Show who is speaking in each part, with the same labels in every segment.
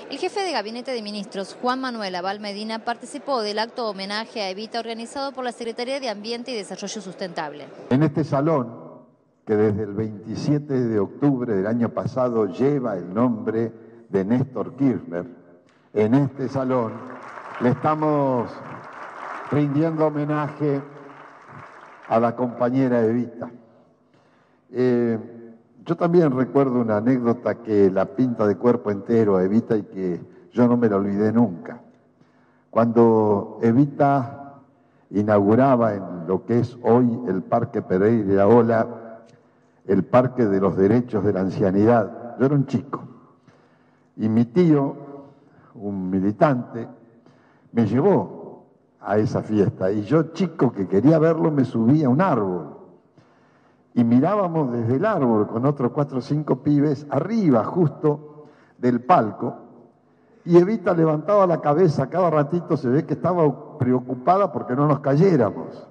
Speaker 1: El jefe de Gabinete de Ministros, Juan Manuel Abal Medina, participó del acto homenaje a Evita organizado por la Secretaría de Ambiente y Desarrollo Sustentable.
Speaker 2: En este salón, que desde el 27 de octubre del año pasado lleva el nombre de Néstor Kirchner, en este salón le estamos rindiendo homenaje a la compañera Evita. Yo también recuerdo una anécdota que la pinta de cuerpo entero a Evita y que yo no me la olvidé nunca. Cuando Evita inauguraba en lo que es hoy el Parque Pereira Ola, el Parque de los Derechos de la Ancianidad, yo era un chico. Y mi tío, un militante, me llevó a esa fiesta. Y yo, chico, que quería verlo, me subí a un árbol. Y mirábamos desde el árbol con otros 4 o 5 pibes arriba justo del palco, y Evita levantaba la cabeza, cada ratito se ve que estaba preocupada porque no nos cayéramos,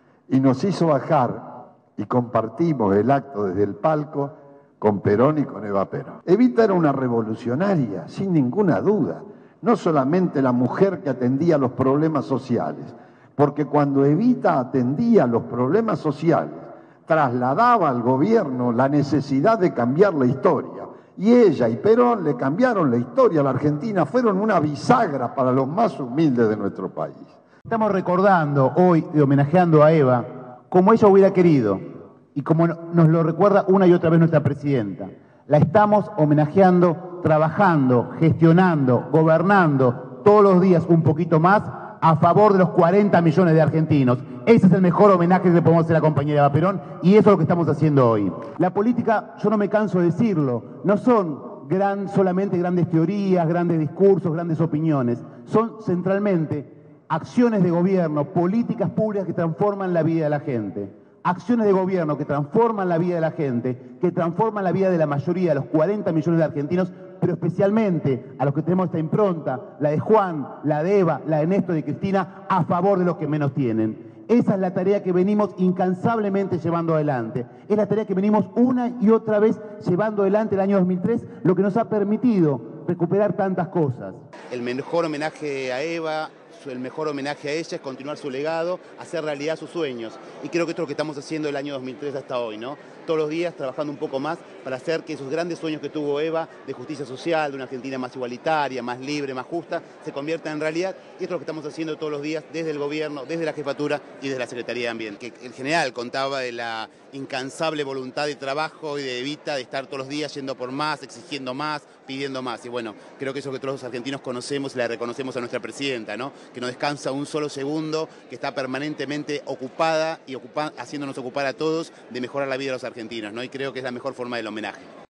Speaker 2: y nos hizo bajar y compartimos el acto desde el palco con Perón y con Eva Perón. Evita era una revolucionaria, sin ninguna duda, no solamente la mujer que atendía los problemas sociales, porque cuando Evita atendía los problemas sociales, trasladaba al gobierno la necesidad de cambiar la historia. Y ella y Perón le cambiaron la historia a la Argentina, fueron una bisagra para los más humildes de nuestro país.
Speaker 3: Estamos recordando hoy y homenajeando a Eva como ella hubiera querido y como nos lo recuerda una y otra vez nuestra presidenta. La estamos homenajeando, trabajando, gestionando, gobernando todos los días un poquito más a favor de los 40 millones de argentinos. Ese es el mejor homenaje que le podemos hacer a la compañera Eva Perón y eso es lo que estamos haciendo hoy. La política, yo no me canso de decirlo, no son solamente grandes teorías, grandes discursos, grandes opiniones. Son centralmente acciones de gobierno, políticas públicas que transforman la vida de la gente. Acciones de gobierno que transforman la vida de la gente, que transforman la vida de la mayoría de los 40 millones de argentinos, pero especialmente a los que tenemos esta impronta, la de Juan, la de Eva, la de Néstor y Cristina, a favor de los que menos tienen. Esa es la tarea que venimos incansablemente llevando adelante. Es la tarea que venimos una y otra vez llevando adelante el año 2003, lo que nos ha permitido recuperar tantas cosas.
Speaker 4: El mejor homenaje a Eva, el mejor homenaje a ella es continuar su legado, hacer realidad sus sueños. Y creo que esto es lo que estamos haciendo del año 2003 hasta hoy, ¿no? Todos los días trabajando un poco más para hacer que esos grandes sueños que tuvo Eva de justicia social, de una Argentina más igualitaria, más libre, más justa, se conviertan en realidad. Y esto es lo que estamos haciendo todos los días desde el gobierno, desde la jefatura y desde la Secretaría de Ambiente. Que el general contaba de la incansable voluntad de trabajo y de Evita de estar todos los días yendo por más, exigiendo más, pidiendo más. Y bueno, creo que eso que todos los argentinos conocemos y le reconocemos a nuestra presidenta, ¿no? Que no descansa un solo segundo, que está permanentemente ocupada y haciéndonos ocupar a todos de mejorar la vida de los argentinos, ¿no? Y creo que es la mejor forma del homenaje.